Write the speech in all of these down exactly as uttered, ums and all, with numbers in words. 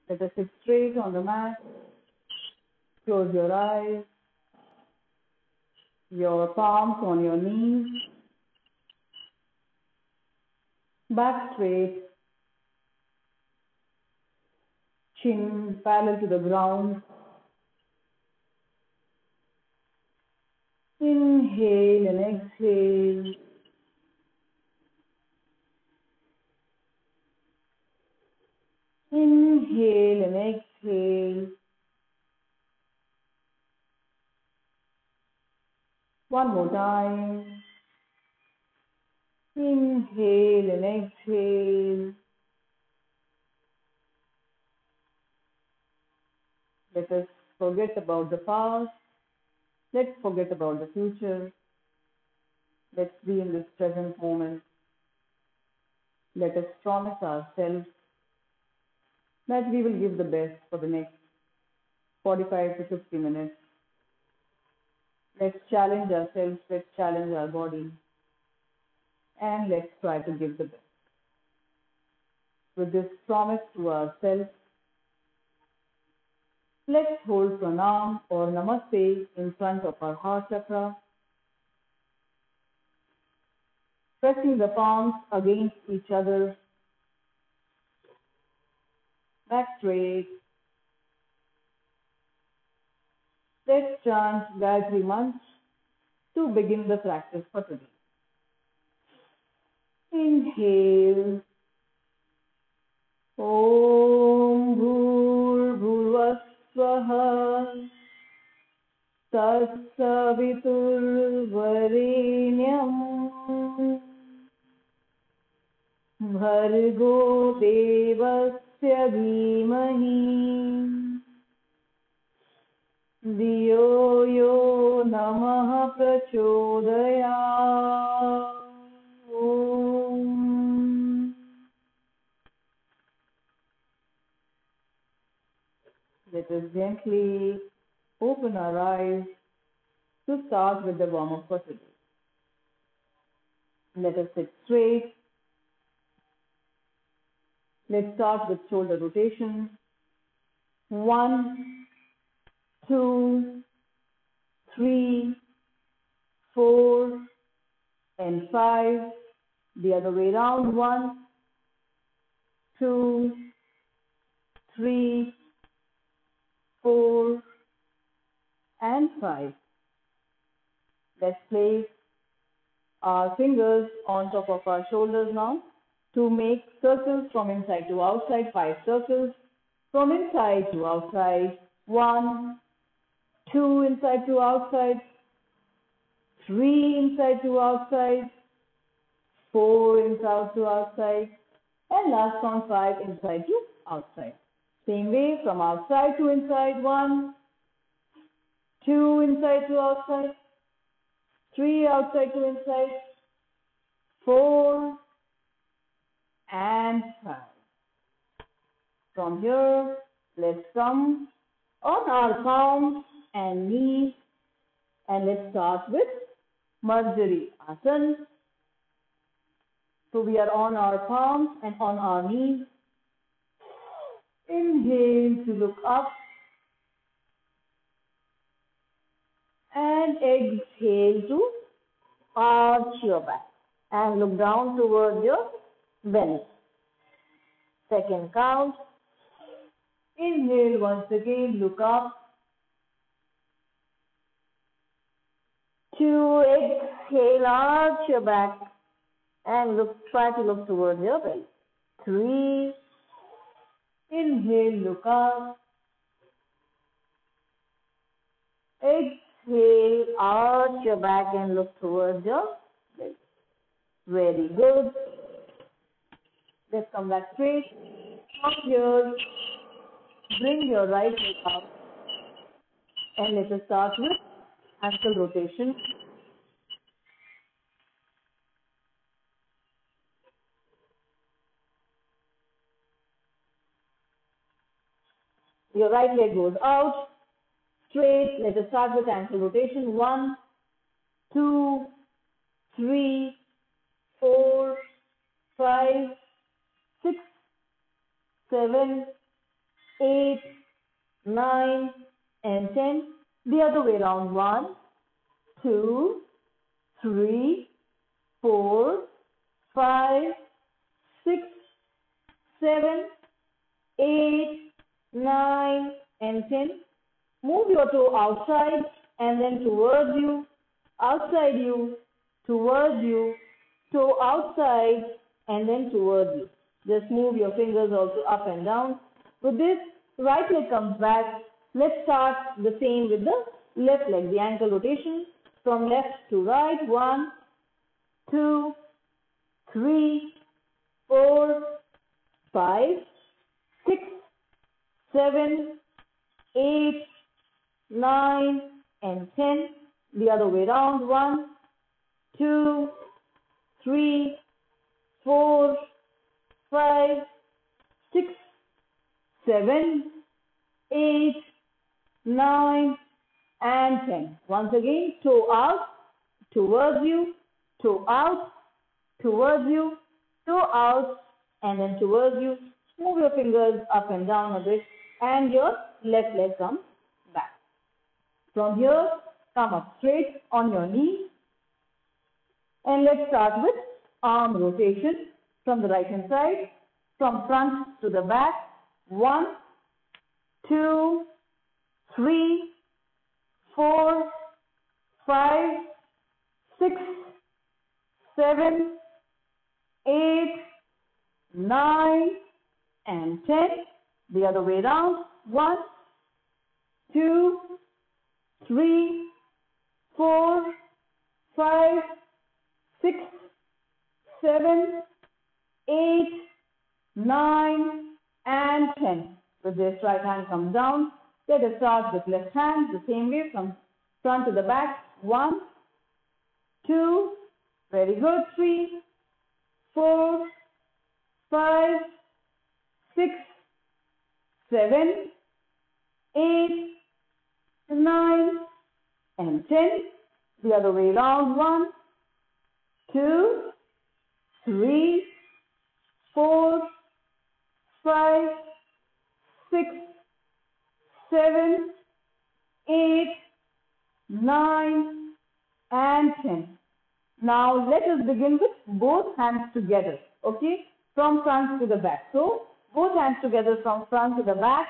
Let us sit straight on the mat. Close your eyes. Your palms on your knees. Back straight. Chin parallel to the ground. Inhale and exhale. Inhale and exhale. One more time. Inhale and exhale. Let us forget about the past. Let's forget about the future. Let's be in this present moment. Let us promise ourselves that we will give the best for the next forty-five to fifty minutes. Let's challenge ourselves, let's challenge our body, and let's try to give the best. With this promise to ourselves, let's hold pranam or namaste in front of our heart chakra, pressing the palms against each other, back straight. Let's chant Gayatri Mantra to begin the practice for today. Inhale. Om Bhur Bhuvasvaha Tatsavitur Varenyam Bhargo Devasya Dhimahi Diyo Yo Namaha Prachodayat. Om. Let us gently open our eyes to start with the warm-up for today. Let us sit straight. Let's start with shoulder rotation. One, two, three, four, and five. The other way around. One, two, three, four, and five. Let's place our fingers on top of our shoulders now to make circles from inside to outside. Five circles from inside to outside. One, two inside to outside, three inside to outside, four inside to outside, and last one, five inside to outside. Same way from outside to inside. One, two inside to outside, three outside to inside, four, and five. From here, let's come on our palms and knees, and let's start with Marjari Asana. So we are on our palms and on our knees. Inhale to look up and exhale to arch your back and look down towards your belly. Second count. Inhale once again, look up. Two, exhale, arch your back and look, try to look towards your belly. Three, inhale, look up. Exhale, arch your back and look towards your belly. Very good. Let's come back straight. From here, bring your right leg up and let us start with ankle rotation. Your right leg goes out, straight. Let us start with ankle rotation. One, two, three, four, five, six, seven, eight, nine, and ten. The other way around. one, two, three, four, five, six, seven, eight, nine, and ten. Move your toe outside and then towards you, outside you, towards you, toe outside and then towards you. Just move your fingers also up and down. With this, right leg comes back. Let's start the same with the left leg, the ankle rotation from left to right. One, two, three, four, five, six, seven, eight, nine, and ten. The other way around. One, two, three, four, five, six, seven, eight, nine, and ten. Once again, toe out, towards you, toe out, towards you, toe out, and then towards you. Move your fingers up and down a bit, and your left leg comes back. From here, come up straight on your knees. And let's start with arm rotation from the right hand side, from front to the back. One, two, three, four, five, six, seven, eight, nine, and ten. The other way around. One, two, three, four, five, six, seven, eight, nine, and ten. With this, right hand comes down. Let us start with left hand the same way from front to the back. One, two, very good. Three, four, five, six, seven, eight, nine, and ten. The other way around. One, two, three, four, five, six, seven, eight, nine, and ten. Now let us begin with both hands together, okay, from front to the back. So both hands together from front to the back.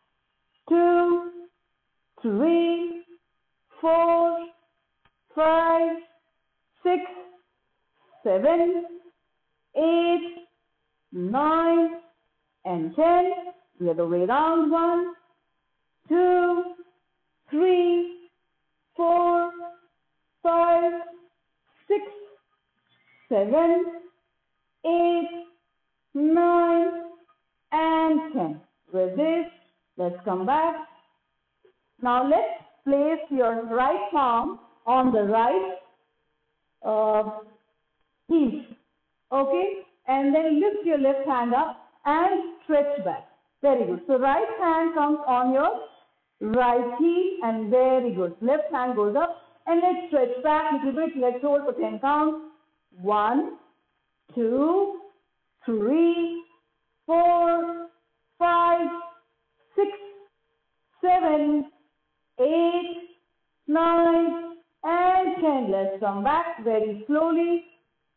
Two, three, four, five, six, seven, eight, nine, and ten. The other way around. One, two, three, four, five, six, seven, eight, nine, and ten. With this, let's come back. Now let's place your right palm on the right uh, heel. Okay? And then lift your left hand up and stretch back. Very good. So right hand comes on your right heel and very good. Left hand goes up and let's stretch back a little bit. Let's hold for ten counts. One, two, three, four, five, six, seven, eight, nine, and ten. Let's come back very slowly.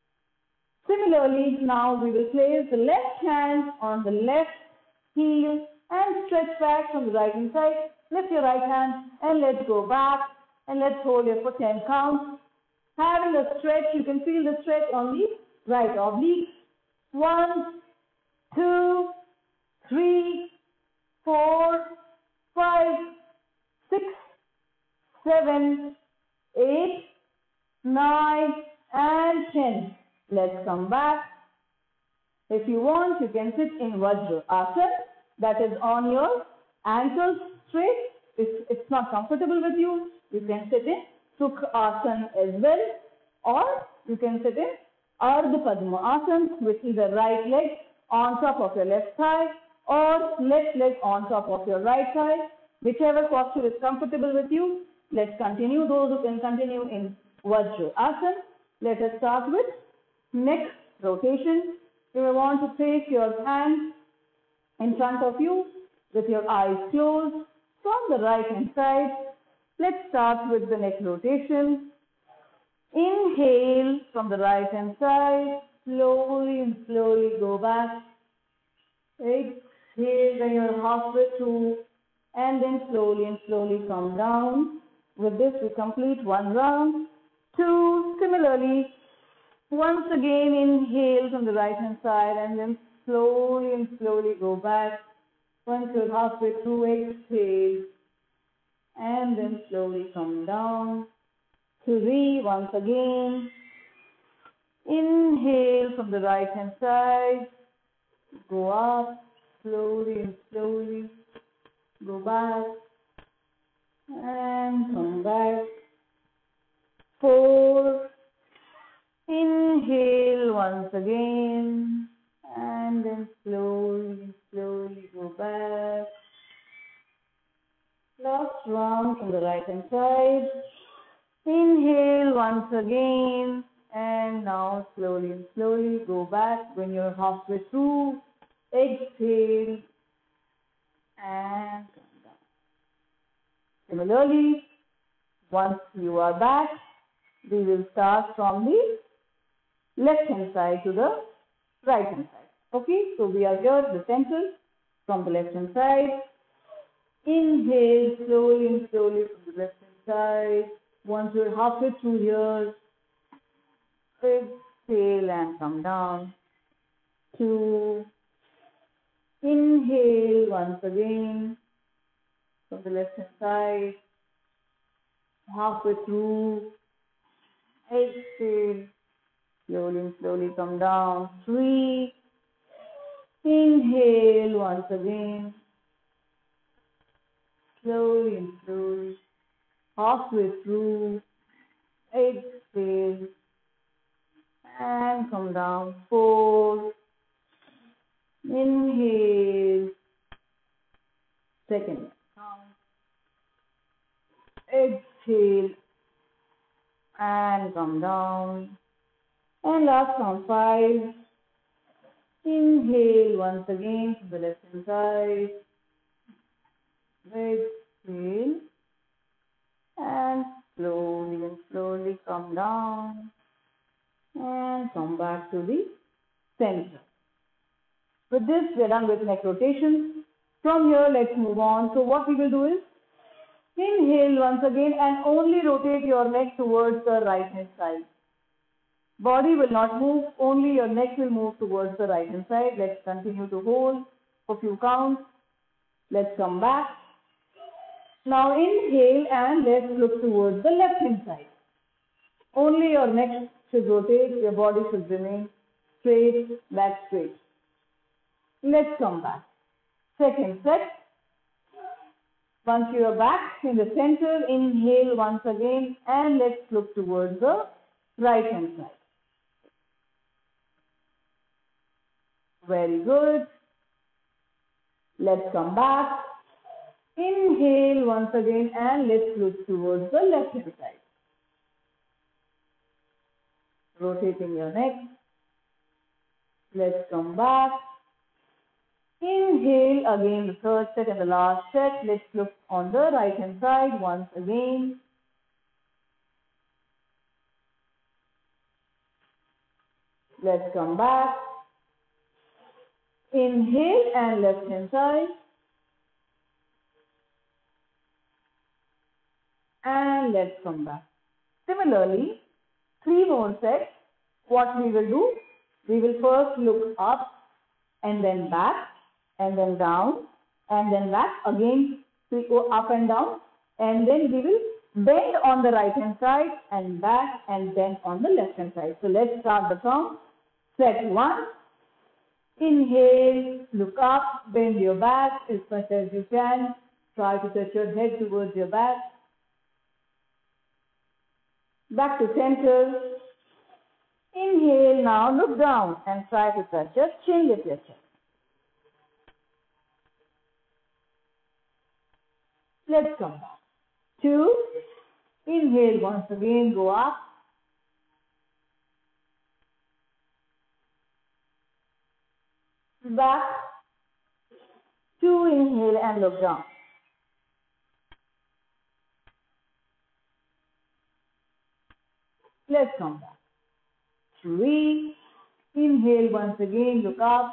Similarly, now we will place the left hand on the left heel and stretch back from the right hand side. Lift your right hand and let's go back and let's hold it for ten counts. Having a stretch, you can feel the stretch on the right oblique. One, two, three, four, five, six, seven, eight, nine, and ten. Let's come back. If you want, you can sit in Vajra Asana, that is on your ankles straight. If it's not comfortable with you, you can sit in Sukha Asana as well, or you can sit in Ardha Padma Asana with either right leg on top of your left thigh or left leg on top of your right thigh. Whichever posture is comfortable with you. Let's continue. Those who can continue in Vajra Asana. Let us start with neck rotation. You will want to place your hands in front of you, with your eyes closed from the right hand side. Let's start with the neck rotation. Inhale from the right hand side, slowly and slowly go back. Exhale when you're halfway through, and then slowly and slowly come down. With this, we complete one round. Two, similarly, once again inhale from the right hand side, and then slowly and slowly go back. Once you're halfway through, exhale, and then slowly come down. Three, once again, inhale from the right hand side, go up, slowly and slowly, go back, and come back. Four, inhale once again, and then slowly, slowly go back. Last round from the right hand side. Inhale once again, and now slowly and slowly go back. When you're halfway through, exhale and come down. Similarly, once you are back, we will start from the left hand side to the right hand side. Okay, so we are here at the center from the left hand side. Inhale slowly and slowly from the left hand side. Once you're halfway through here, exhale and come down. Two. Inhale once again from the left hand side. Halfway through. Exhale. Slowly and slowly come down. Three. Inhale once again. Slowly and slowly. Halfway through, exhale, and come down. Four, inhale, second count, exhale, and come down. And last count, five, inhale once again from the left hand side, exhale, and slowly and slowly come down and come back to the center. With this, we are done with neck rotation. From here, let's move on. So what we will do is, inhale once again and only rotate your neck towards the right hand side. Body will not move, only your neck will move towards the right hand side. Let's continue to hold for a few counts. Let's come back. Now inhale and let's look towards the left hand side. Only your neck should rotate, your body should remain straight, back straight. Let's come back. Second set. Once you are back in the center, inhale once again and let's look towards the right hand side. Very good. Let's come back. Inhale once again and let's look towards the left hand side. Rotating your neck. Let's come back. Inhale again, the third set and the last set. Let's look on the right hand side once again. Let's come back. Inhale and left hand side. And let's come back. Similarly, three more sets. What we will do, we will first look up and then back and then down and then back. Again, we go up and down and then we will bend on the right hand side and back and bend on the left hand side. So let's start the count. Set one. Inhale, look up, bend your back as much as you can. Try to touch your head towards your back. Back to center. Inhale, now look down and try to touch your chin with your chest. Let's come back. Two. Inhale once again, go up. Back. Two Two, inhale and look down. Let's come back. Three, inhale once again, look up.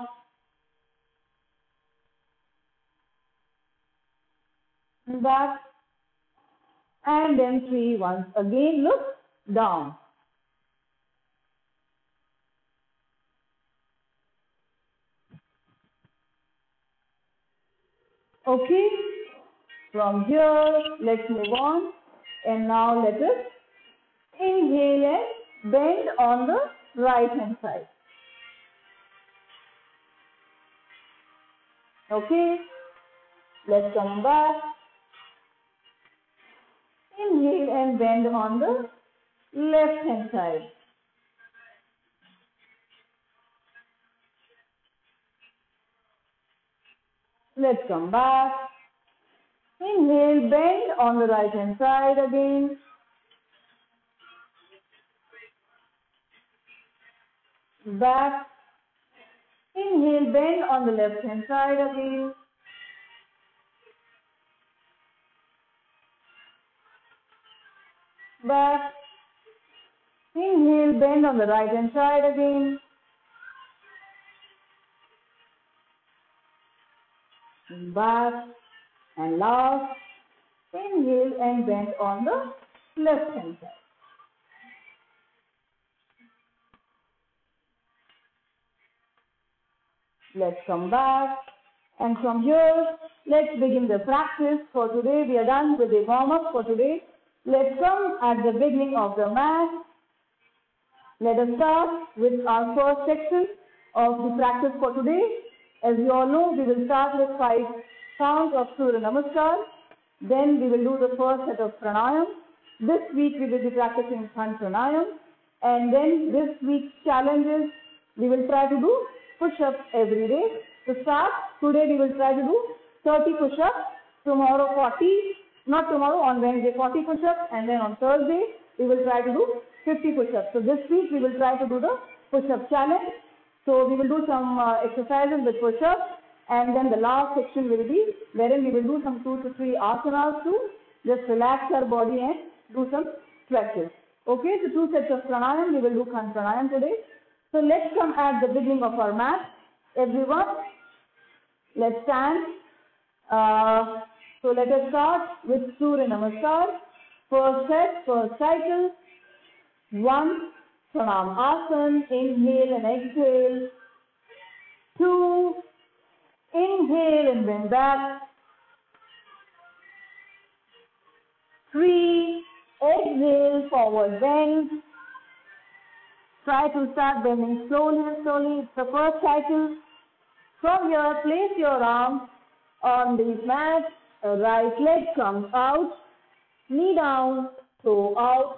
Back. And then three, once again, look down. Okay, from here, let's move on. And now let us inhale and bend on the right hand side. Okay, let's come back. Inhale and bend on the left hand side. Let's come back. Inhale, bend on the right hand side again. Back. Inhale, bend on the left hand side again. Back. Inhale, bend on the right hand side again. Back. And last, inhale and bend on the left hand side. Let's come back. And from here, let's begin the practice. For today, we are done with the warm-up for today. Let's come at the beginning of the mat. Let us start with our first section of the practice for today. As you all know, we will start with five sounds of Surya Namaskar. Then we will do the first set of pranayam. This week we will be practicing Khan pranayam. And then this week's challenges, we will try to do push-ups every day. To start, today we will try to do thirty push-ups. Tomorrow forty, not tomorrow, on Wednesday forty push-ups. And then on Thursday, we will try to do fifty push-ups. So this week we will try to do the push-up challenge. So we will do some uh, exercises with push-ups. And then the last section will be wherein we will do some two to three asanas to just relax our body and do some stretches. Okay, so two sets of pranayam. We will do Khan pranayam today. So let's come at the beginning of our mat. Everyone, let's stand. Uh, so let us start with Surya Namaskar. First set, first cycle. One, Pranam Asana. Inhale and exhale. Two, inhale and bend back. Three, exhale, forward bend. Try to start bending slowly and slowly. It's the first cycle. From here, place your arms on the mat. Right leg comes out. Knee down, toe out.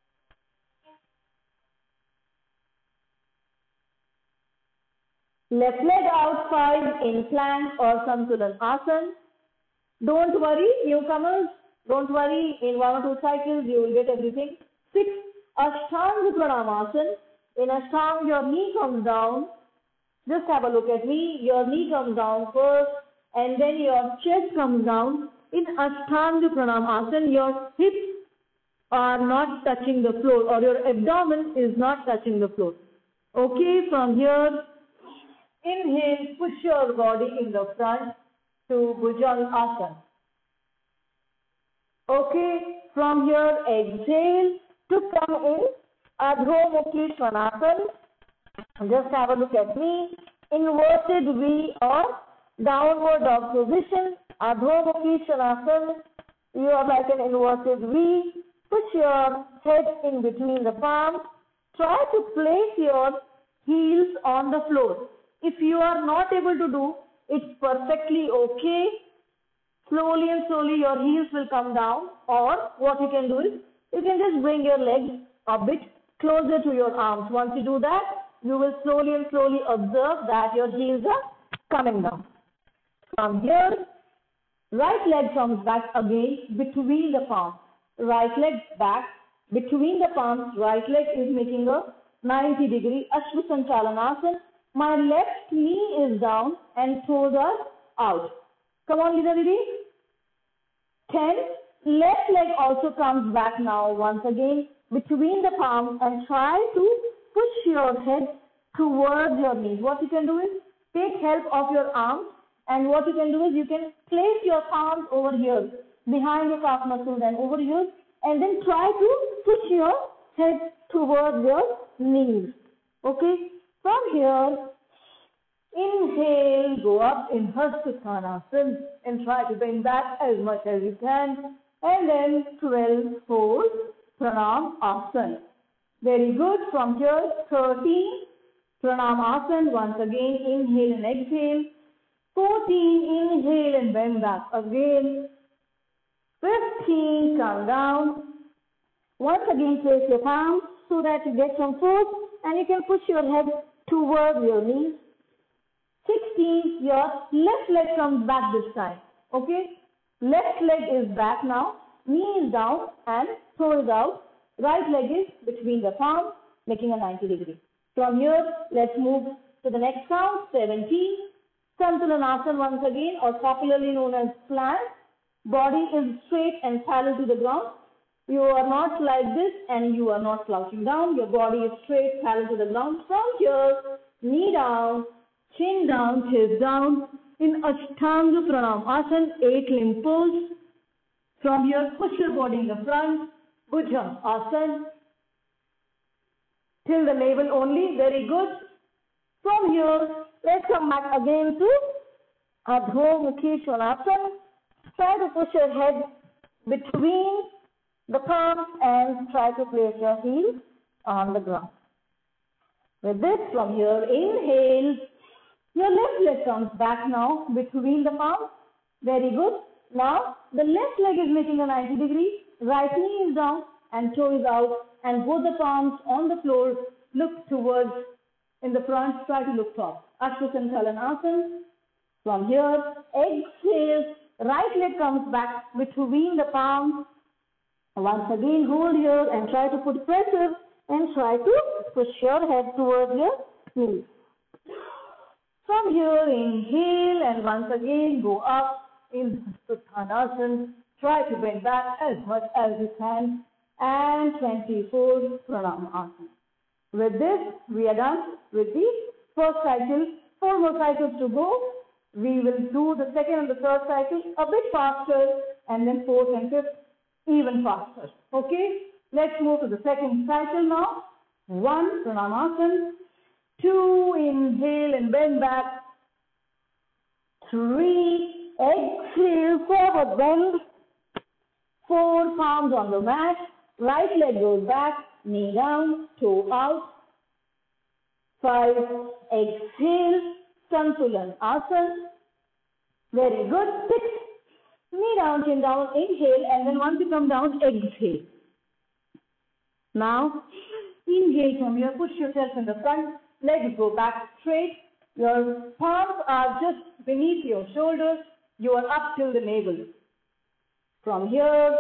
Left leg out, five in plank or Santulan Asana. Don't worry, newcomers. Don't worry, in one or two cycles you will get everything. Six, Ashtanga Pranamasana. In Ashtanga, your knee comes down. Just have a look at me. Your knee comes down first and then your chest comes down. In Ashtanga Pranamasana, your hips are not touching the floor or your abdomen is not touching the floor. Okay, from here, inhale, push your body in the front to Bhujanga Asana. Okay, from here, exhale to come in Adho Mukhi Svanasana. Just have a look at me. Inverted V or downward dog position. Adho Mukhi Svanasana. You are like an inverted V. Push your head in between the palms. Try to place your heels on the floor. If you are not able to do, it's perfectly okay. Slowly and slowly your heels will come down, or what you can do is, you can just bring your legs a bit closer to your arms. Once you do that, you will slowly and slowly observe that your heels are coming down. From here, right leg comes back again between the palms. Right leg back between the palms. Right leg is making a ninety degree Ashwasanchalanasana. My left knee is down and toes are out. Come on, Lisa Didi. ten. Left leg also comes back now once again between the palms and try to push your head towards your knees. What you can do is take help of your arms, and what you can do is you can place your palms over here behind your calf muscles and over here, and then try to push your head towards your knees. Okay, from here, inhale, go up in Hastasthana and try to bend back as much as you can. And then twelve four Pranam Asana. Very good. From here, thirteen Pranam Asana. Once again, inhale and exhale. fourteen, inhale and bend back again. fifteen, come down. Once again, place your palms so that you get some force and you can push your head towards your knees. sixteen, your left leg comes back this time. Okay? Left leg is back now, knee is down and toe is out. Right leg is between the palms, making a ninety degree. From here, let's move to the next count, seventeen. Santulanasana once again, or popularly known as plank. Body is straight and parallel to the ground. You are not like this and you are not slouching down. Your body is straight, parallel to the ground. From here, knee down, chin down, chest down. In Ashtanga Pranam Asana, eight limb pose. From here, push your body in the front. Bhujanga Asana. Till the navel only. Very good. From here, let's come back again to Adho Mukhi Svanasana. Try to push your head between the palms and try to place your heels on the ground. With this, from here, inhale. Your left leg comes back now between the palms. Very good. Now, the left leg is making a ninety degree. Right knee is down and toe is out. And both the palms on the floor look towards in the front. Try to look top. Ashtanga. From here, exhale. Right leg comes back between the palms. Once again, hold here and try to put pressure and try to push your head towards your knees. From here, inhale and once again go up in Uttanasana. Try to bend back as much as you can. And twenty-four Pranam Asana. With this, we are done with the first cycle. Four more cycles to go. We will do the second and the third cycle a bit faster, and then fourth and fifth even faster. Okay? Let's move to the second cycle now. One, Pranam Asana. Two, inhale and bend back. Three, exhale, forward bend. Four, palms on the mat. Right leg goes back, knee down, toe out. Five, exhale, Santulan Asana. Very good. Six, knee down, chin down, inhale, and then once you come down, exhale. Now, inhale from here, push yourself in the front. Legs go back straight. Your palms are just beneath your shoulders. You are up till the navel. From here,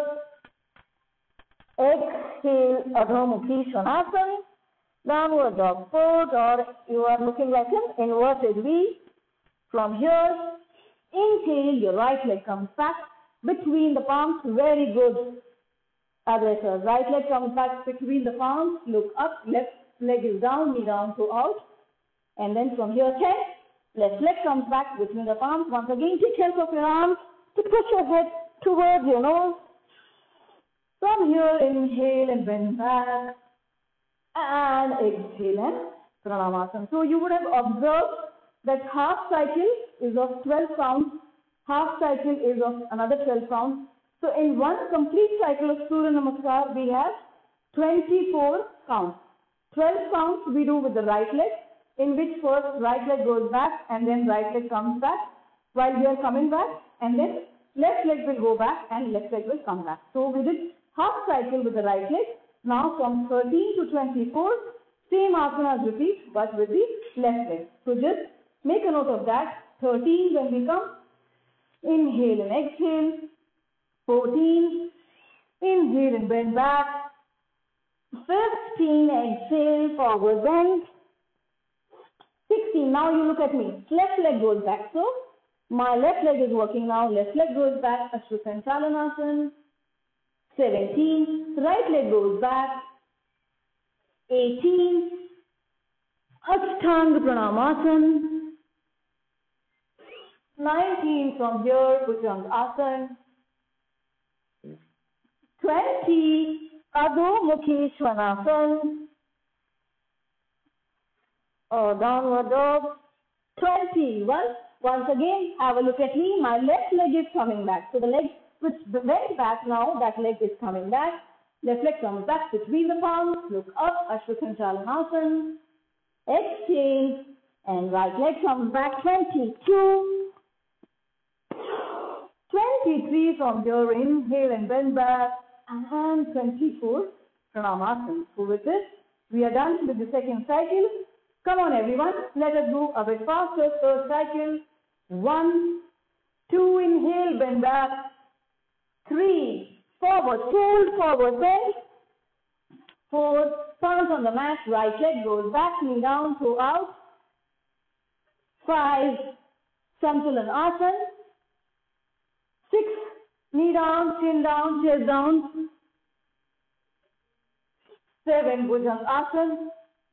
exhale, Adho Mukhi Svanasana. Downward dog pose, or you are looking like an inverted V. From here, inhale, your right leg comes back between the palms. Very good. Aggressor. Right leg comes back between the palms. Look up. Left leg is down, knee down, toe out. And then from here, ten. Left leg comes back between the palms. Once again, take help of your arms to push your head towards your nose. From here, inhale and bend back. And exhale and Pranamasana. So you would have observed that half cycle is of twelve counts. Half cycle is of another twelve counts. So in one complete cycle of Surya Namaskar, we have twenty-four counts. twelve counts we do with the right leg, in which first right leg goes back and then right leg comes back while we are coming back, and then left leg will go back and left leg will come back. So we did half cycle with the right leg. Now from thirteen to twenty-four, same asanas repeat but with the left leg. So just make a note of that. thirteen when we come, inhale and exhale. fourteen, inhale and bend back. fifteen, exhale, forward bend. sixteen, now you look at me. Left leg goes back. So My left leg is working now. Left leg goes back, Ashwasandhalanasana. seventeen, right leg goes back. eighteen, Ashtanga Pranamasana. nineteen from here, Bhujangasana. twenty, Adho Mukhi Svanasana. Or downward dog. twenty-one. Once again, have a look at me. My left leg is coming back. So the leg which went back now, that leg is coming back. Left leg comes back between the palms. Look up, Ashwasandhalanasana. Exchange. And right leg comes back. twenty-two. twenty-three from here. Inhale and bend back. And twenty-four. Pranamasana. So with this, we are done with the second cycle. Come on everyone, let us go a bit faster. First cycle, one, two, inhale, bend back, three, forward, fold, forward bend, four, palms on the mat, right leg goes back, knee down, toe out, five, Samtulanasana, six, knee down, chin down, chest down, seven, Bhujangasana,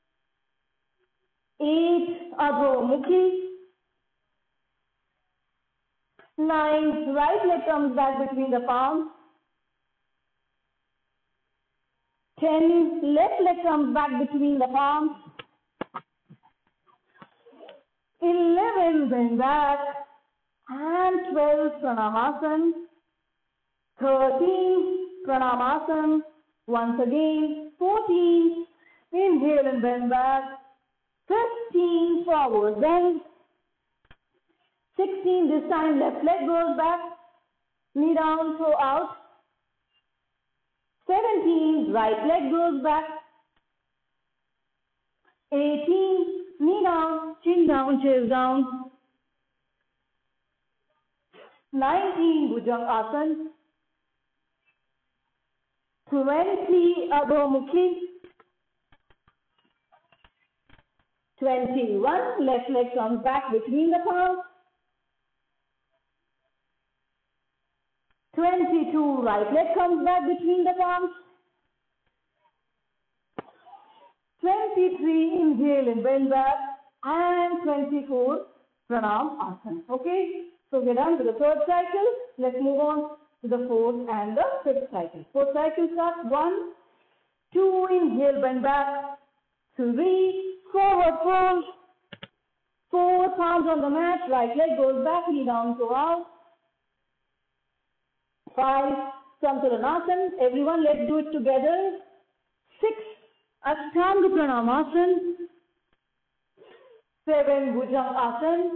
eight, Adho Mukhi. Nine, right leg comes back between the palms. Ten, left leg comes back between the palms. Eleven, bend back. And twelve, Pranamasana. Thirteen, Pranamasana. Once again. Fourteen, inhale and bend back. fifteen, forward bend. sixteen, this time left leg goes back. Knee down, toe out. seventeen, right leg goes back. eighteen, knee down, chin down, chest down. nineteen, Bhujangasana. twenty, Adho Mukhi. twenty-one, left leg comes back between the palms. twenty-two, right leg comes back between the palms. twenty-three, inhale and bend back. And twenty-four, Pranam Asana. Okay, so we're done with the third cycle. Let's move on to the fourth and the fifth cycle. Fourth cycle starts one, two, inhale, bend back. Three, forward fold. Four, palms on the mat, right leg goes back, knee down, toe out. Five, Samtulanasana. Everyone, let's do it together. Six, Ashtanga Pranamasana. Seven, Bhujangasana.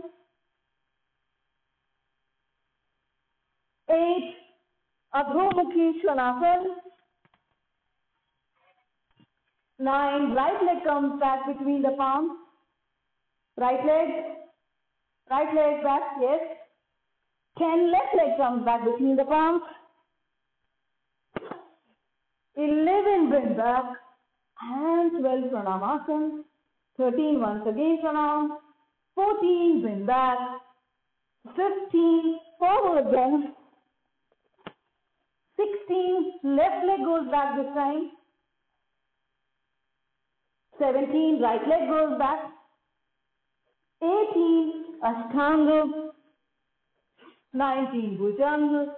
Eight, Adho Mukhi Svanasana. Nine, right leg comes back between the palms. Right leg, right leg back, yes. Ten, left leg comes back between the palms. Eleven, bend back. And twelve, Pranamasana. Thirteen, once again pranam. Fourteen, bend back. Fifteen, forward bend. Sixteen, left leg goes back this time. Seventeen, right leg goes back. Eighteen, Ashtanga. Nineteen, Bhujanga.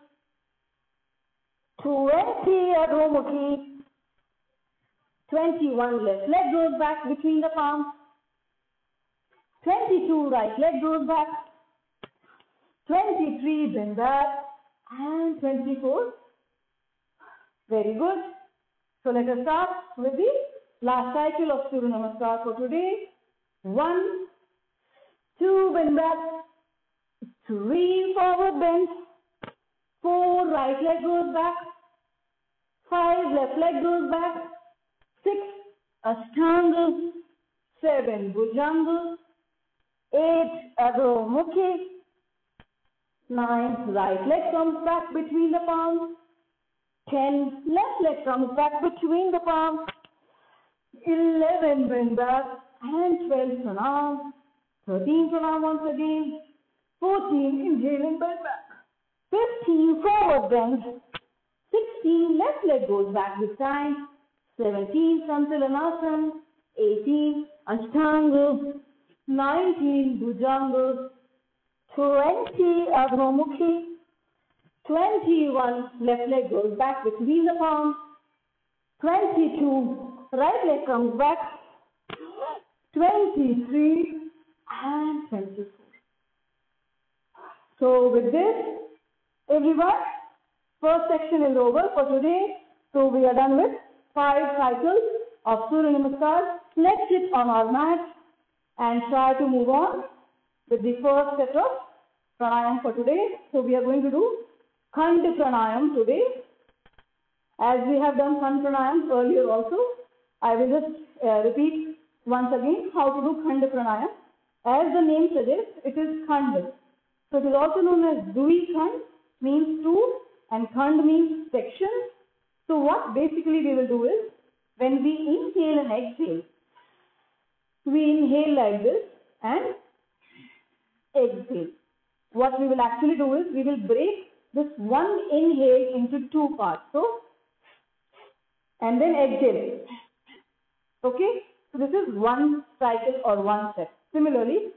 Twenty, Adho Mukhi. Twenty-one, left leg goes back between the palms. Twenty-two, right leg goes back. Twenty-three, bend back. And twenty-four. Very good. So let us start with the last cycle of Surya Namaskar for today. One, two, bend back. Three, forward bend. Four, right leg goes back. Five, left leg goes back. Six, Ashtanga. Seven, Bhujanga. Eight, Adho Mukhi. Nine, right leg comes back between the palms. Ten, left leg comes back between the palms. Eleven, bend back. And twelve, pranam. Thirteen, pranam once again. fourteen, inhale and bend back. fifteen, forward bend. sixteen, left leg goes back this time. seventeen, Santulanasana. eighteen, Ashtanga. nineteen, Bhujanga. twenty, Adhomukhi. twenty-one, left leg goes back between the palms. twenty-two, right leg comes back. twenty-three and twenty-four. So with this, everyone, first section is over for today. So we are done with five cycles of Surya Namaskar. Let's sit on our mat and try to move on with the first set of pranayam for today. So we are going to do Khanda pranayam today. As we have done Khanda pranayam earlier also, I will just uh, repeat once again how to do Khanda pranayam. As the name suggests, it is Khanda. So it is also known as Dui Khand, means two, and Khand means section. So what basically we will do is, when we inhale and exhale, we inhale like this and exhale. What we will actually do is, we will break this one inhale into two parts. So, and then exhale. Okay? So this is one cycle or one set. Similarly,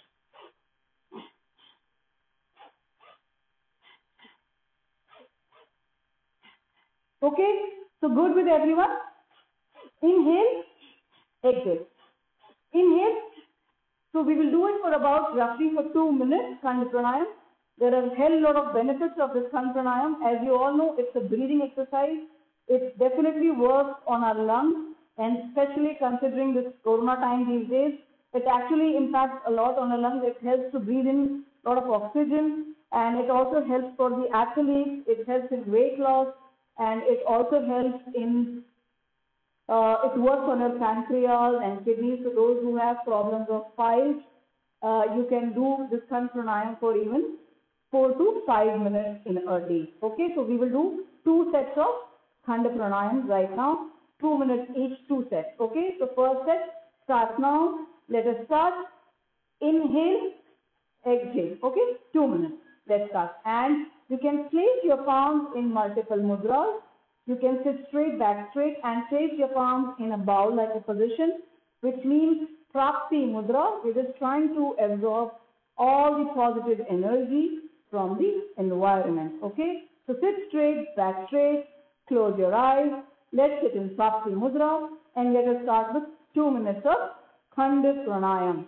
okay? So good with everyone? Inhale, exhale. Inhale. So we will do it for about roughly for two minutes, Khanda pranayam. There are a hell lot of benefits of this Khanda pranayam. As you all know, it's a breathing exercise. It definitely works on our lungs, and especially considering this corona time these days, it actually impacts a lot on our lungs. It helps to breathe in a lot of oxygen, and it also helps for the athletes. It helps in weight loss, and it also helps in Uh, it works on your pancreas and kidneys. So those who have problems of piles, uh, you can do this Khanda pranayam for even four to five minutes in a day. Okay, so we will do two sets of Khanda pranayam right now. Two minutes each, two sets. Okay, so first set starts now. Let us start. Inhale, exhale. Okay, two minutes. Let's start. And you can place your palms in multiple mudras. You can sit straight, back straight, and place your palms in a bowl-like position, which means Prapti Mudra. We're just trying to absorb all the positive energy from the environment. Okay? So sit straight, back straight, close your eyes. Let's sit in Prapti Mudra, and let us start with two minutes of Khanda pranayam.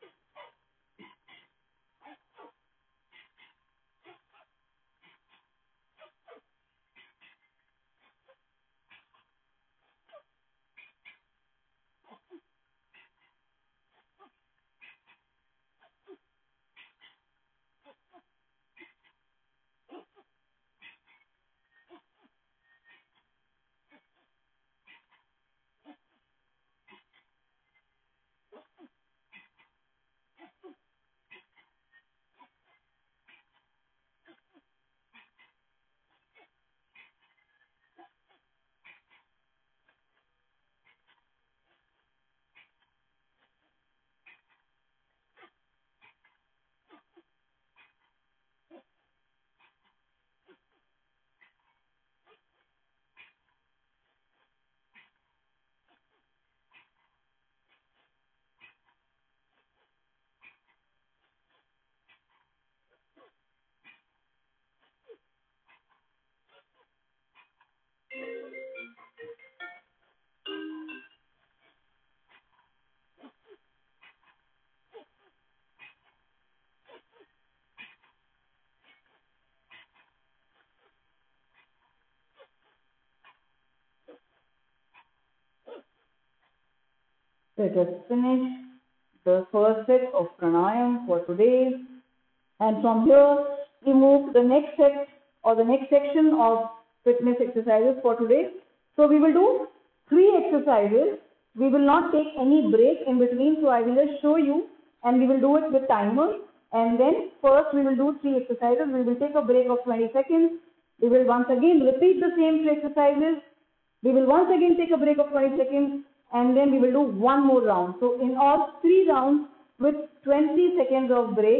Let us finish the first set of pranayam for today. And from here, we move to the next set or the next section of fitness exercises for today. So we will do three exercises. We will not take any break in between. So I will just show you, and we will do it with timer. And then first we will do three exercises. We will take a break of twenty seconds. We will once again repeat the same three exercises. We will once again take a break of twenty seconds. And then we will do one more round. So in all three rounds with twenty seconds of break,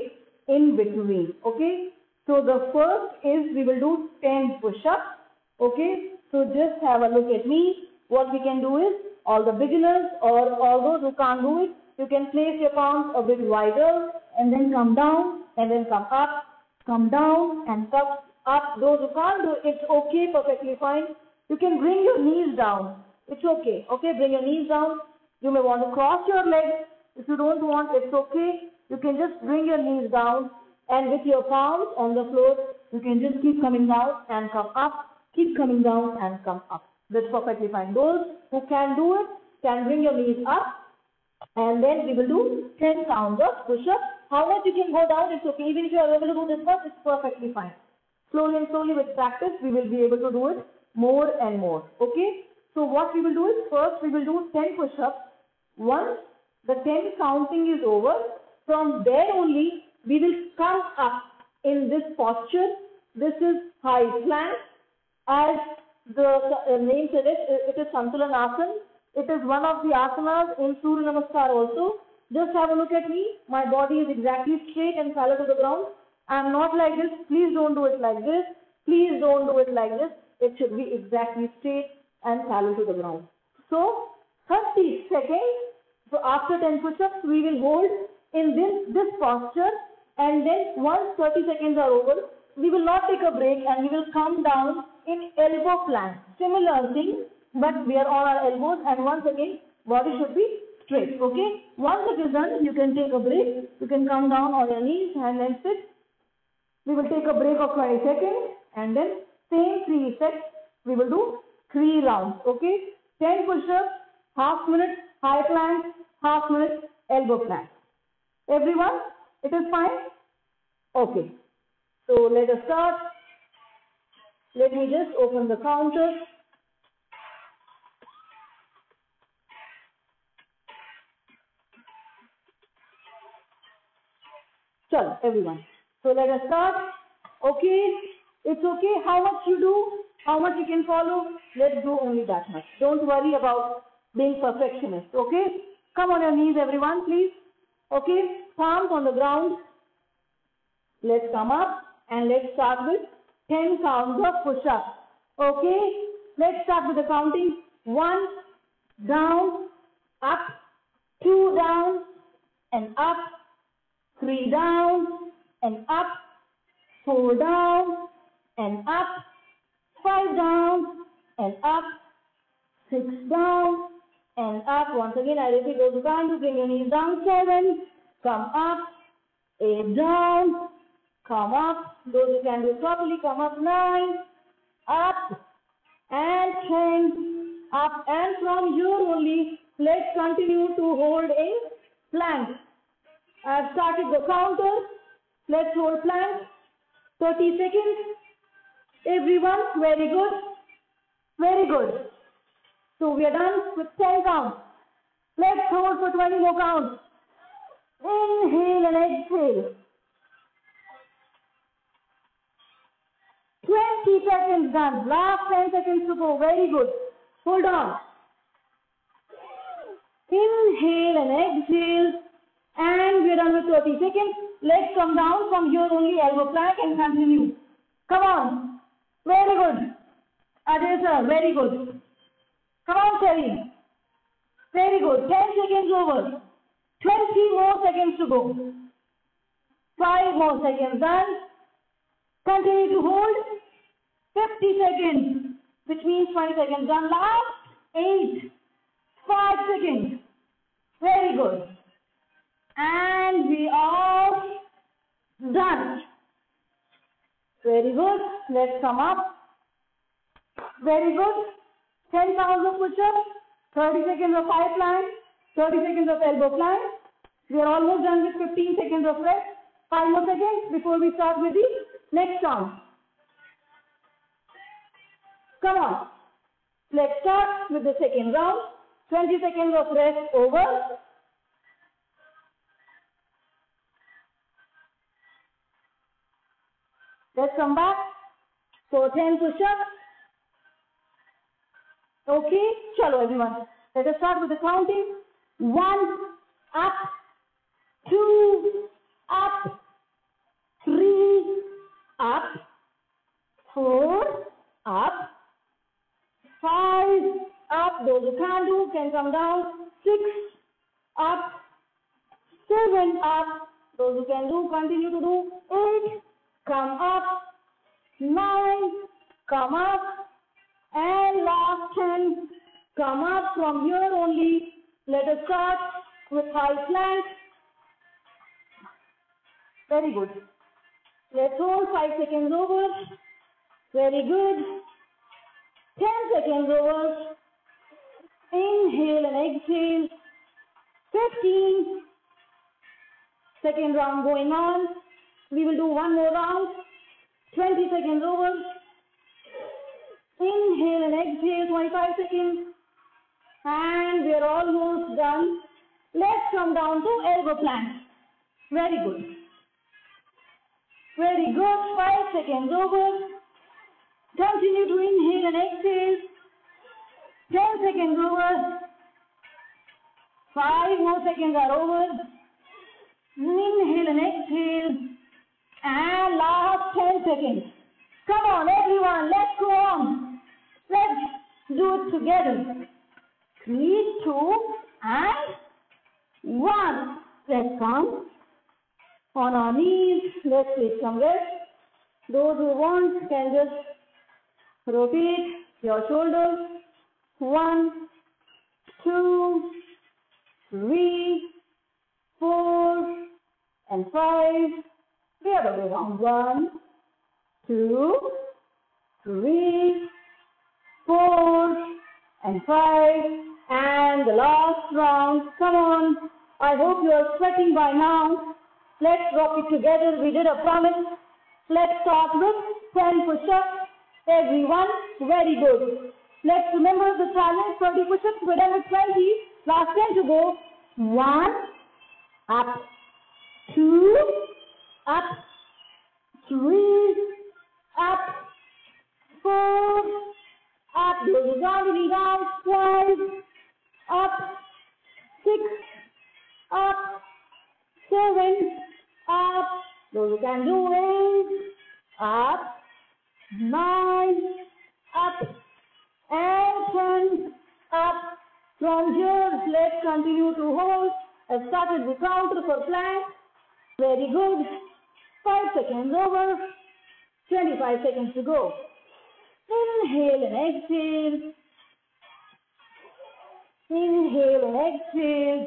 in between. Okay. So the first is we will do ten push-ups. Okay. So just have a look at me. What we can do is, all the beginners or all those who can't do it, you can place your palms a bit wider and then come down and then come up, come down and come up. Those who can't do it, it's okay, perfectly fine. You can bring your knees down. It's okay. Okay, bring your knees down. You may want to cross your legs. If you don't want, it's okay. You can just bring your knees down and with your palms on the floor, you can just keep coming down and come up, keep coming down and come up. That's perfectly fine. Those who can do it can bring your knees up and then we will do ten counts of push-ups. How much you can go down, it's okay. Even if you are able to do this much, it's perfectly fine. Slowly and slowly with practice, we will be able to do it more and more. Okay? So what we will do is, first we will do ten push-ups. Once the ten counting is over, from there only we will come up in this posture. This is high plank. As the uh, name suggests, it is Santulanasana. It is one of the asanas in Surya Namaskar also. Just have a look at me. My body is exactly straight and parallel to the ground. I am not like this. Please don't do it like this. Please don't do it like this. It should be exactly straight and parallel to the ground. So, thirty seconds. So, after ten push-ups, we will hold in this, this posture. And then, once thirty seconds are over, we will not take a break and we will come down in elbow plank. Similar thing, but we are on our elbows and once again, body should be straight. Okay? Once it is done, you can take a break. You can come down on your knees and then sit. We will take a break of twenty seconds and then same three sets. We will do three rounds. Okay? ten push-ups, half minute high plank, half minute elbow plank. Everyone, it is fine? Okay. So let us start. Let me just open the counter. So everyone. So let us start. Okay. It's okay how much you do, how much you can follow. Let's do only that much. Don't worry about being perfectionist. Okay. Come on your knees everyone please. Okay. Palms on the ground. Let's come up and let's start with ten counts of push-ups. Okay. Let's start with the counting. One, down, up, two down and up, three down and up, four down and up, five down and up, six down and up. Once again, I repeat, those who can't do, bring your knees down. Seven, come up, eight down, come up. Those who can do it properly, come up. Nine, up and ten, up. And from here only, let's continue to hold in plank. I've started the counter. Let's hold plank. thirty seconds. Everyone, very good. Very good. So we are done with ten counts. Let's hold for twenty more counts. Inhale and exhale. twenty seconds done. Last ten seconds to go. Very good. Hold on. Inhale and exhale. And we are done with thirty seconds. Let's come down from here only, elbow plank and continue. Come on. Very good. Ajay sir, very good. Come on, Terry. Very good. ten seconds over. twenty more seconds to go. five more seconds done. Continue to hold. fifty seconds, which means twenty seconds done. Last eight. five seconds. Very good. And we are done. Very good. Let's come up. Very good. ten counts of push-ups, thirty seconds of high plank, thirty seconds of elbow plank. We are almost done with fifteen seconds of rest. five more seconds before we start with the next round. Come on. Let's start with the second round. twenty seconds of rest over. Let's come back for ten push-ups. Okay, chalo everyone. Let us start with the counting. One, up, two, up, up, four, up, five, up, those who can't do can come down, six, up, seven, up, those who can do continue to do, eight, come up, nine, come up, and last ten, come up. From here only, let us start with high plank. Very good. Let's hold five seconds over. Very good. ten seconds over. Inhale and exhale. fifteen. Second round going on. We will do one more round. twenty seconds over. Inhale and exhale, twenty-five seconds. And we are almost done. Let's come down to elbow plank. Very good. Very good. five seconds over. Continue to inhale and exhale. ten seconds over. five more seconds are over. Inhale and exhale. And last ten seconds. Come on, everyone. Let's go on. Let's do it together. Three, two, and one. Let's come on our knees. Let's take some rest. Those who want can just rotate your shoulders. One, two, three, four, and five. The other way around. One, two, three, four, and five. And the last round. Come on. I hope you are sweating by now. Let's rock it together. We did a promise. Let's start with ten push-ups. Everyone, very good. Let's remember the challenge. thirty push-ups. We're done with twenty. Last ten to go. One, up, two, up, three, up, four, up, those down, down, five, up, six, up, seven, up, those who can do eight, up, nine, up, and ten, up. From here, let's continue to hold. I've started the counter for plank. Very good. Five seconds over. twenty-five seconds to go. Inhale and exhale. Inhale and exhale.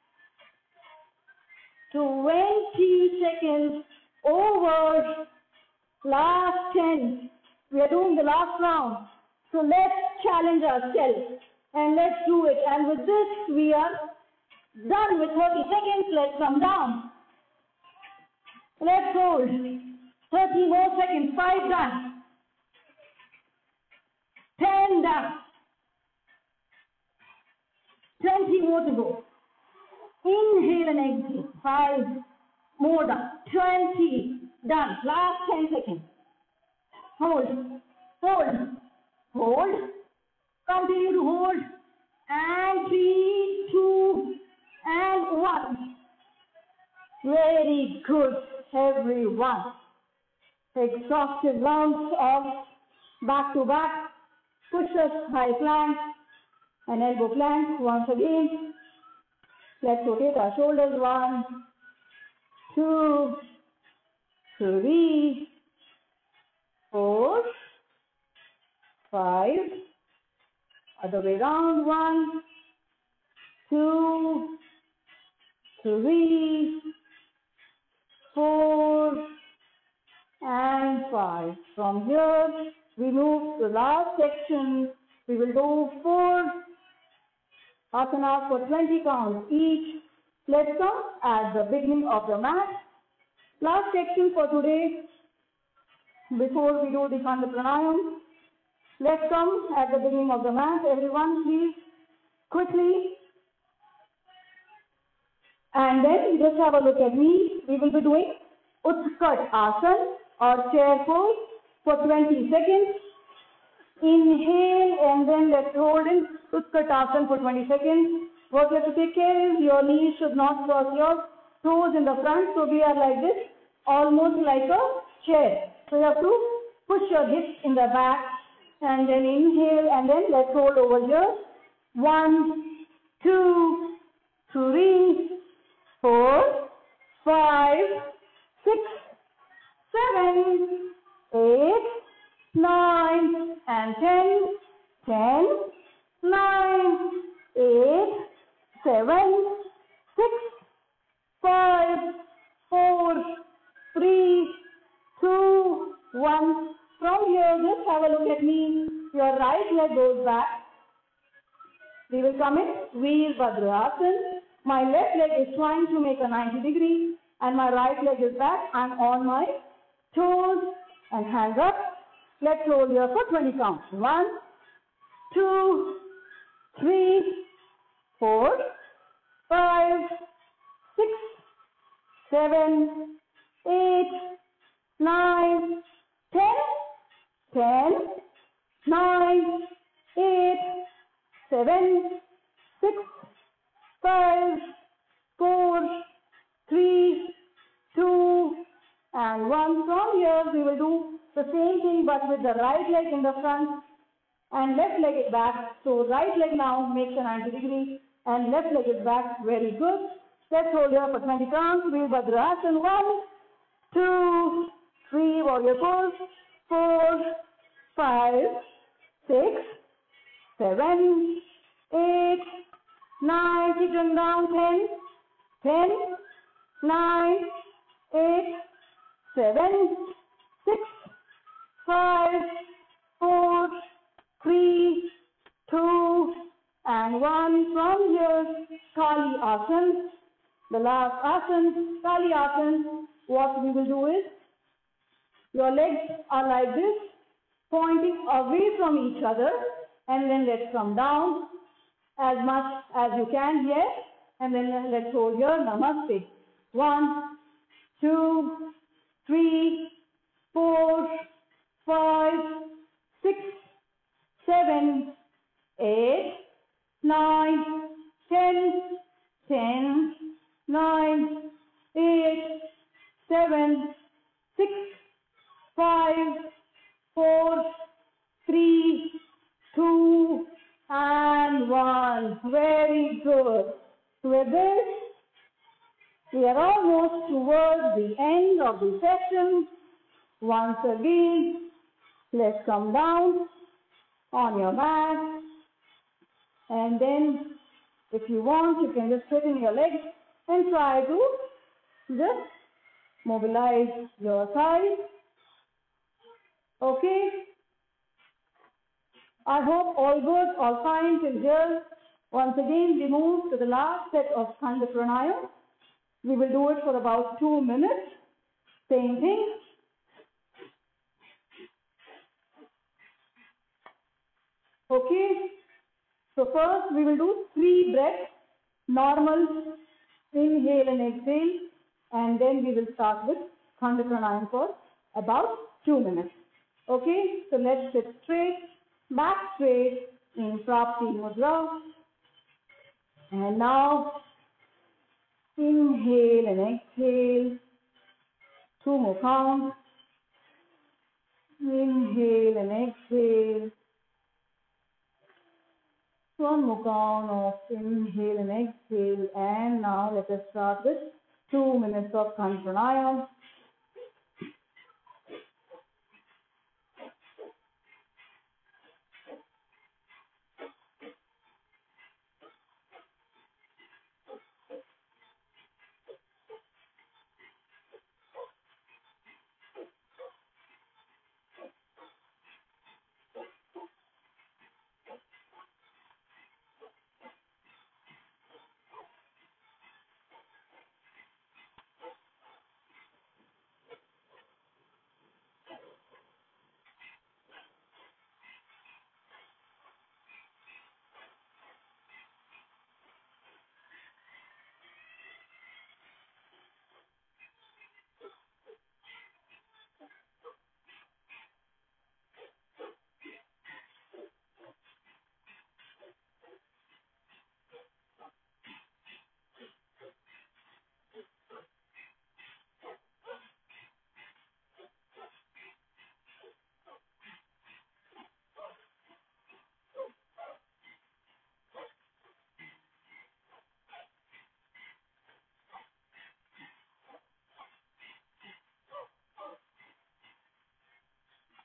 twenty seconds over. Last ten. We are doing the last round. So let's challenge ourselves. And let's do it. And with this, we are done with thirty seconds. Let's come down. Let's hold. thirty more seconds. five done. ten done. twenty more to go. Inhale and exhale. five more done. twenty done. Last ten seconds. Hold. Hold. Hold. Continue to hold. And three, two, and one. Very good, everyone. Exhaustive rounds of back-to-back push-ups, high plank, and elbow plank. Once again, let's rotate our shoulders. One, two, three, four, five. Other way round. One, two, three, four, and five. From here, we move to the last section. We will do four asanas for twenty counts each. Let's come at the beginning of the mat. Last section for today, before we do the Khanda Pranayam. Let's come at the beginning of the mat. Everyone, please, quickly. And then just have a look at me. We will be doing Utkat Asana or chair pose for twenty seconds. Inhale and then let's hold in Utkat Asana for twenty seconds. What you have to take care is your knees should not cross your toes in the front. So we are like this, almost like a chair. So you have to push your hips in the back and then inhale and then let's hold over here. One, two, three, four, five, six, seven, eight, nine, and ten. Ten, nine, eight, seven, six, five, four, three, two, one. From here, just have a look at me. Your right leg goes back. We will come in Veerbhadrasana. My left leg is trying to make a ninety degree and my right leg is back. I'm on my toes and hands up. Let's hold here for twenty counts. One, two, three, four, five, six, seven, eight, nine, ten, ten, nine, eight, seven, six, five, four, three, two, and one. From here we will do the same thing but with the right leg in the front and left leg is back. So right leg now makes a ninety degree and left leg is back. Very good. Let's hold here for twenty counts. Veerbhadrasana. One, two, three, warrior pose. Four, five, six, seven, eight, nine, keep them down. Ten, ten, nine, eight, seven, six, five, four, three, two, and one. From here, Kali Asana, the last asana, Kali Asana. What we will do is, your legs are like this, pointing away from each other, and then let's come down as much as you can here, and then let's hold here, Namaste. One, two, three, four, five, six, seven, eight, nine, ten, ten, nine, eight, seven, six, five, four, three, two, and one. Very good. With this, we are almost towards the end of the session. Once again, let's come down on your mat. And then, if you want, you can just straighten your legs and try to just mobilize your thighs. Okay? I hope all good, all fine till here. Once again, we move to the last set of Khanda Pranayam. We will do it for about two minutes. Same thing. Okay? So first we will do three breaths, normal, inhale and exhale, and then we will start with Khanda Pranayam for about two minutes. Okay? So let's sit straight, back straight in Prapti Mudra. And now, inhale and exhale, two more counts. Inhale and exhale. One more count of inhale and exhale. And now let us start with two minutes of Khanda Pranayam.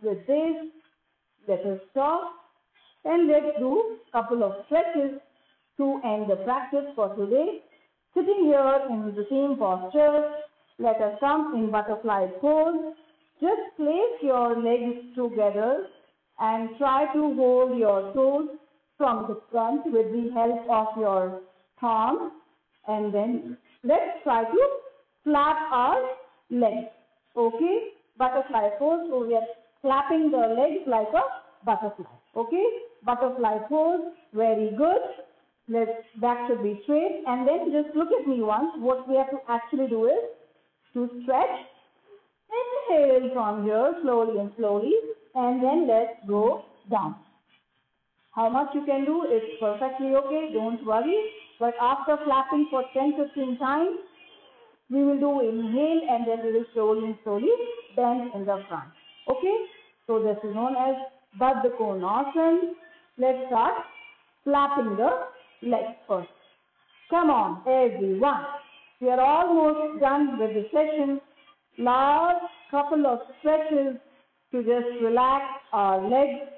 with this, let us stop and let's do a couple of stretches to end the practice for today. Sitting here in the same posture, let us come in butterfly pose. Just place your legs together and try to hold your toes from the front with the help of your palm. And then let's try to flap our legs. Okay? Butterfly pose. So we are flapping the legs like a butterfly. Okay? Butterfly pose. Very good. Let's, back should be straight. And then just look at me once. What we have to actually do is to stretch. Inhale from here slowly and slowly. And then let's go down. How much you can do is perfectly okay. Don't worry. But after flapping for ten to fifteen times, we will do inhale and then we will slowly and slowly bend in the front. Okay? So this is known as Baddha Konasana. Let's start flapping the legs first. Come on, everyone. We are almost done with the session. Last couple of stretches to just relax our legs.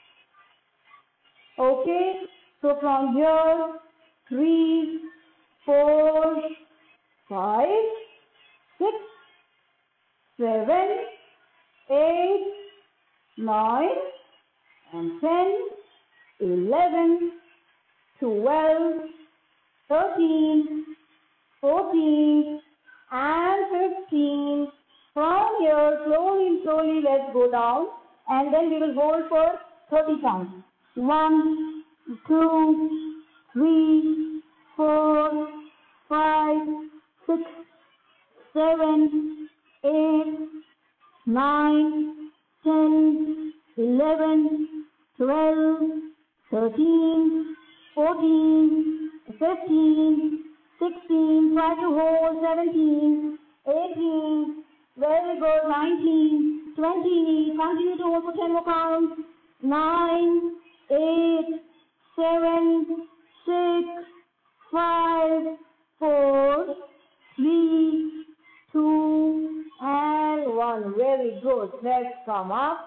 Okay? So from here, three, four, five, six, seven, eight, nine, and ten, eleven, twelve, thirteen, fourteen, and fifteen. From here, slowly, slowly, let's go down, and then we will hold for thirty counts. One, two, three, four, five, six, seven, eight, nine, ten, eleven, twelve, thirteen, fourteen, fifteen, sixteen, try to hold, seventeen, eighteen, very good, nineteen, twenty, continue to hold for ten more counts, nine, eight, seven, six, five, four, three, two, and one. Very good. Let's come up.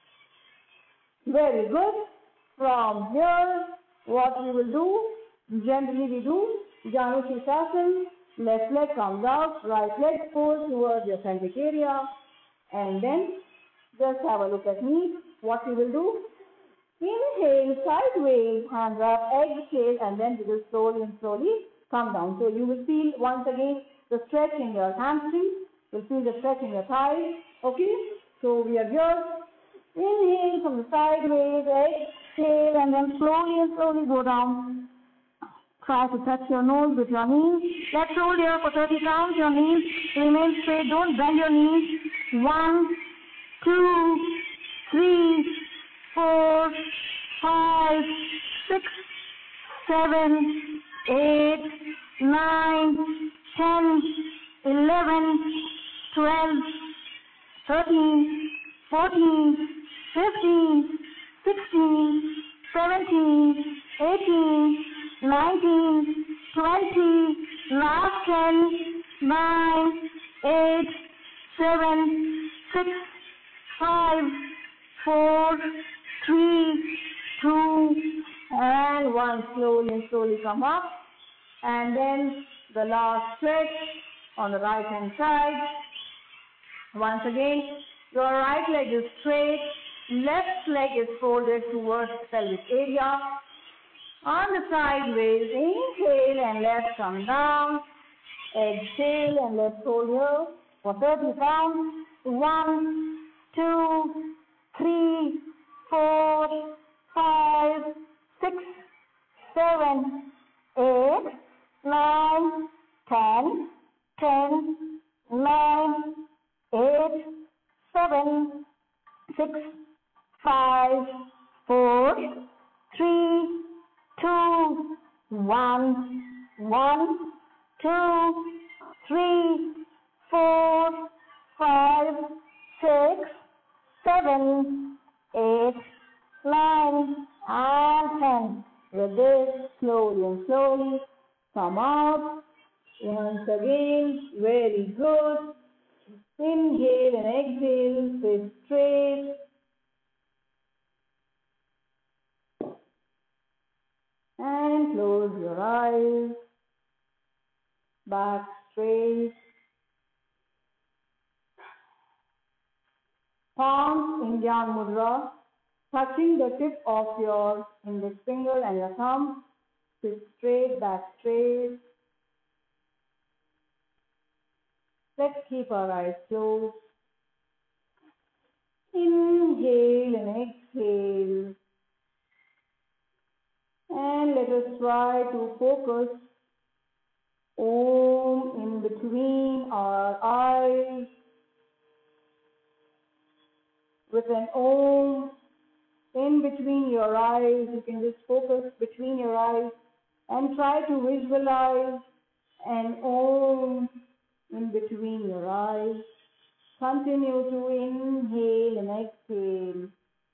Very good. From here, what we will do, generally we do Janu Sirsasana. Left leg comes out, right leg pulls towards your centric area, and then just have a look at me. What we will do, inhale sideways, hands up, exhale, and then we will slowly and slowly come down. So you will feel once again the stretch in your hamstrings, you'll feel the stretch in your thighs. Okay? So we are here. Inhale from the sideways, exhale, and then slowly and slowly go down. Try to touch your nose with your knees. Let's hold here for thirty counts. Your knees remain straight. Don't bend your knees. One, two, three, four, five, six, seven, eight, nine, ten, eleven, twelve, thirteen, fourteen, fifteen, sixteen, seventeen, eighteen, nineteen, twenty, last ten, nine, eight, seven, six, five, four, three, two, and one. Slowly and slowly come up. And then the last stretch on the right hand side. Once again, your right leg is straight, left leg is folded towards the pelvic area. On the sideways, inhale and let's come down. Exhale and let's hold here for thirty counts. One, two, three, four, five, six, seven, eight, nine, ten, ten, nine, eight, seven, six, five, four, three, two, one, one, two, three, four, five, six, seven, eight, nine, and ten. With this, slowly and slowly, come up. Once again, very good. Inhale and exhale, sit straight. back straight. Palms in Dhyan Mudra, touching the tip of your index finger and your thumb. Sit straight, back straight. Let's keep our eyes closed. Inhale and exhale. And let us try to focus Om in between our eyes. With an Om in between your eyes, you can just focus between your eyes and try to visualize an Om in between your eyes. Continue to inhale and exhale.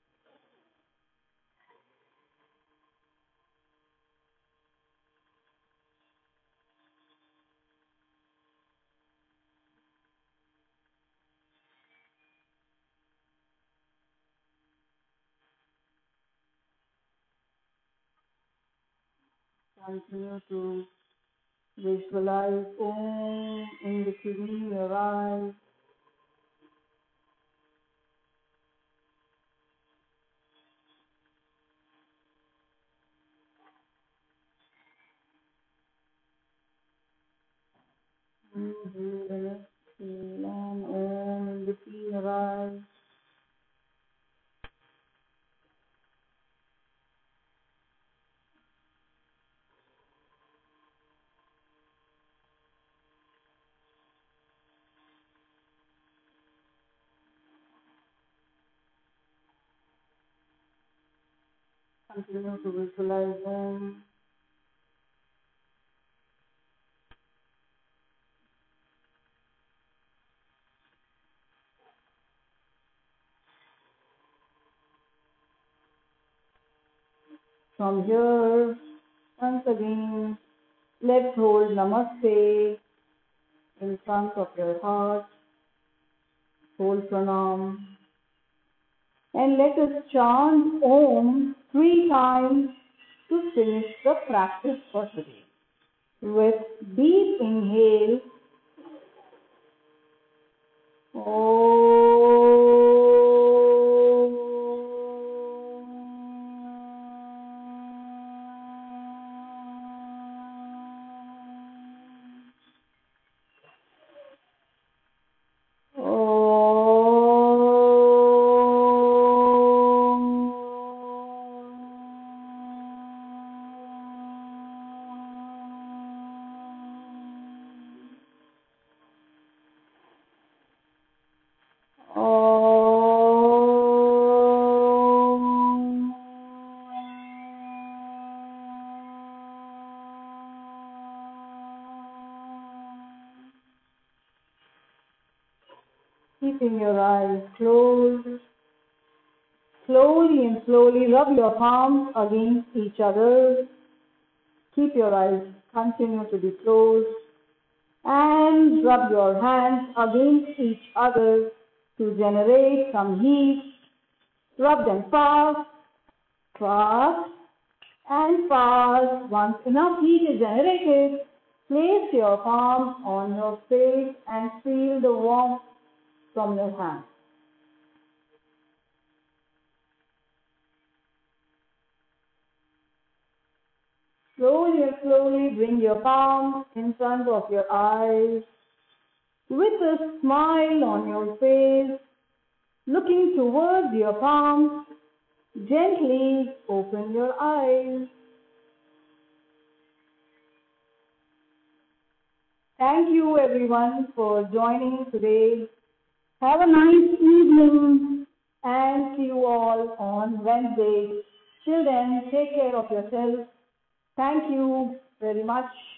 Continue to visualize Om in between your eyes. Inhale and exhale and Om in between your eyes. Continue to visualize Om. From here, once again, let's hold Namaste in front of your heart. Hold Pranam. And let us chant Om three times to finish the practice for today. With deep inhale, Om. Keeping your eyes closed, slowly and slowly rub your palms against each other. Keep your eyes continue to be closed and rub your hands against each other to generate some heat. Rub them fast, fast and fast. Once enough heat is generated, place your palms on your face and feel the warmth from your hands. Slowly and slowly bring your palms in front of your eyes with a smile on your face, looking towards your palms. Gently open your eyes. Thank you everyone for joining today. Have a nice evening and see you all on Wednesday. Till then, take care of yourself. Thank you very much.